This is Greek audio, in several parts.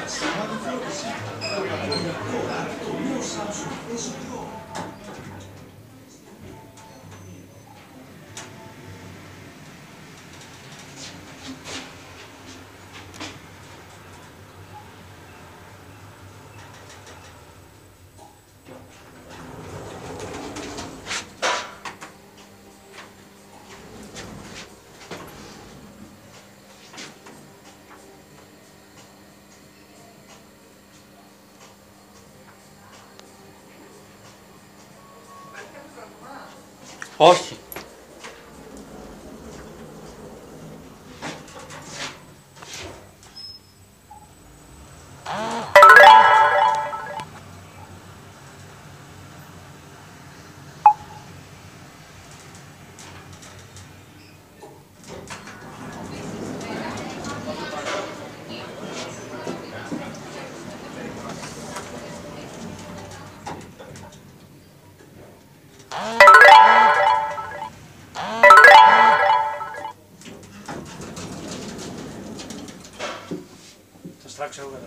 Όχι. Θα στράξω εγώ κατά.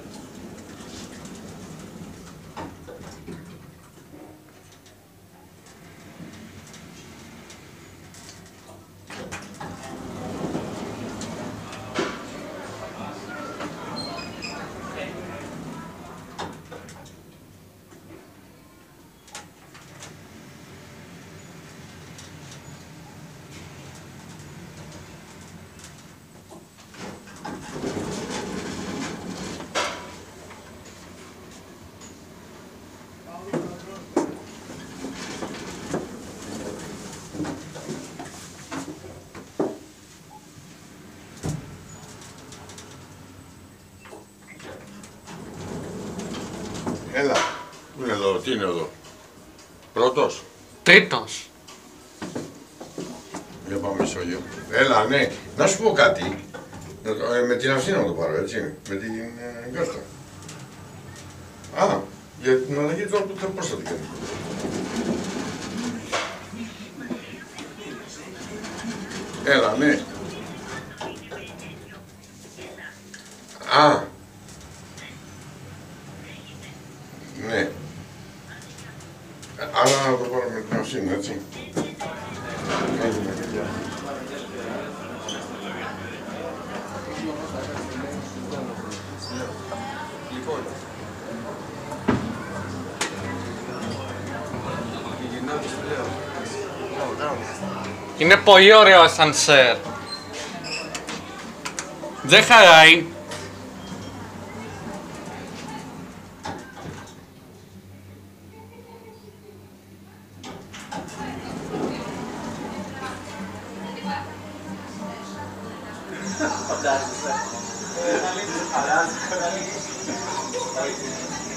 Έλα, πού είναι εδώ, τι είναι εδώ, πρώτος. Τρίτος. Για πάμε Μεσόγειο. Έλα, ναι, να σου πω κάτι. Με την Αθήνα να το πάρω, έτσι, με την κάρτα. Α, για την αλλαγή τώρα που πώς θα την κάνει. Έλα, ναι. Α. Ναι. Άρα να το πάρω με την Αθήνα, έτσι. Έγινε, παιδιά. Είναι πολύ ωραίο ασανσέρ. Δεν χαράει. Φαντάζεσαι.